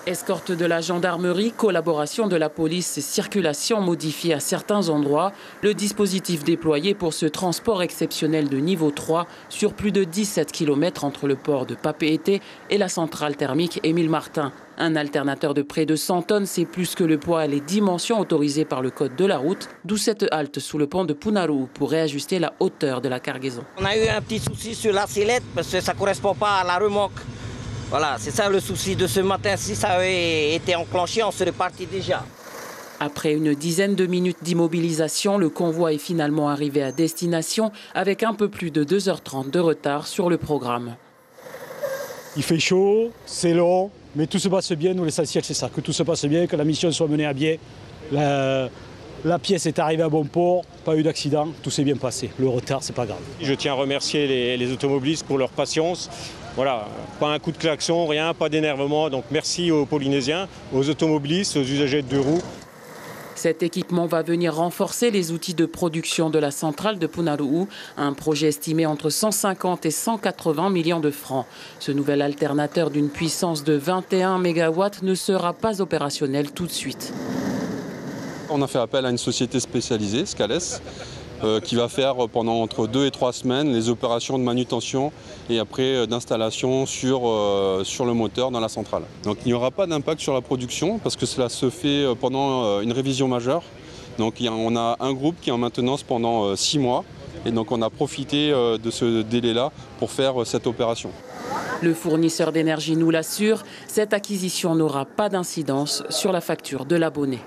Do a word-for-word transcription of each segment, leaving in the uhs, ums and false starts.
Escorte de la gendarmerie, collaboration de la police et circulation modifiée à certains endroits, le dispositif déployé pour ce transport exceptionnel de niveau trois sur plus de dix-sept kilomètres entre le port de Papeete et la centrale thermique Émile Martin. Un alternateur de près de cent tonnes, c'est plus que le poids et les dimensions autorisées par le code de la route, d'où cette halte sous le pont de Punaru pour réajuster la hauteur de la cargaison. On a eu un petit souci sur la sellette parce que ça ne correspond pas à la remorque. Voilà, c'est ça le souci de ce matin. Si ça avait été enclenché, on serait parti déjà. Après une dizaine de minutes d'immobilisation, le convoi est finalement arrivé à destination avec un peu plus de deux heures trente de retard sur le programme. Il fait chaud, c'est long, mais tout se passe bien. Nous, l'essentiel, c'est ça, que tout se passe bien, que la mission soit menée à bien. La, la pièce est arrivée à bon port, pas eu d'accident, tout s'est bien passé. Le retard, c'est pas grave. Je tiens à remercier les, les automobilistes pour leur patience. Voilà, pas un coup de klaxon, rien, pas d'énervement. Donc merci aux Polynésiens, aux automobilistes, aux usagers de deux roues. Cet équipement va venir renforcer les outils de production de la centrale de Punaru, un projet estimé entre cent cinquante et cent quatre-vingts millions de francs. Ce nouvel alternateur d'une puissance de vingt et un mégawatts ne sera pas opérationnel tout de suite. On a fait appel à une société spécialisée, Scales, euh, qui va faire pendant entre deux et trois semaines les opérations de manutention et après euh, d'installation sur, euh, sur le moteur dans la centrale. Donc il n'y aura pas d'impact sur la production parce que cela se fait pendant euh, une révision majeure. Donc il y a, on a un groupe qui est en maintenance pendant euh, six mois et donc on a profité euh, de ce délai-là pour faire euh, cette opération. Le fournisseur d'énergie nous l'assure, cette acquisition n'aura pas d'incidence sur la facture de l'abonné.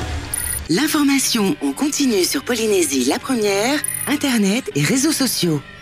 L'information en continu sur Polynésie la première, Internet et réseaux sociaux.